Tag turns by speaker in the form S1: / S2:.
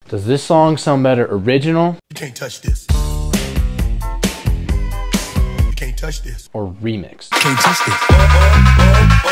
S1: Does this song sound better original?
S2: You can't touch this. You can't touch this.
S1: Or remixed?
S2: You can't touch this.